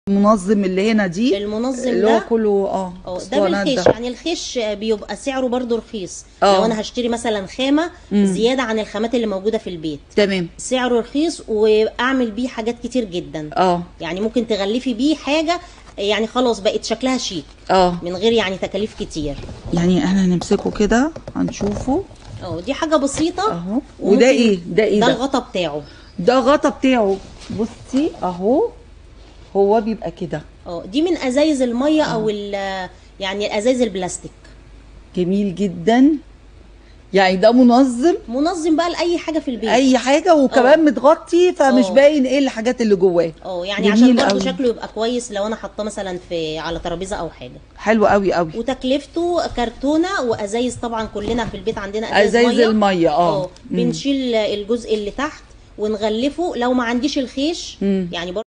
المنظم اللي هنا دي المنظم اللي هو ده كله ده بالخيش، يعني الخيش بيبقى سعره برضو رخيص. لو انا هشتري مثلا خامه زياده عن الخامات اللي موجوده في البيت، تمام، سعره رخيص واعمل بيه حاجات كتير جدا. يعني ممكن تغلفي بيه حاجه يعني خلاص بقت شكلها شيك من غير يعني تكاليف كتير. يعني احنا هنمسكه كده هنشوفه دي حاجه بسيطه اهو. وده ايه؟ ده الغطا بتاعه. ده غطا بتاعه. بصي اهو هو بيبقى كده. دي من ازايز الميه او يعني ازايز البلاستيك. جميل جدا. يعني ده منظم بقى لاي حاجه في البيت، اي حاجه، وكمان متغطي فمش باين ايه الحاجات اللي جواه. يعني عشان برضه شكله يبقى كويس لو انا حاطاه مثلا على ترابيزه او حاجه. حلو قوي قوي. وتكلفته كرتونه وازايز. طبعا كلنا في البيت عندنا ازايز الميه. بنشيل الجزء اللي تحت ونغلفه. لو ما عنديش الخيش يعني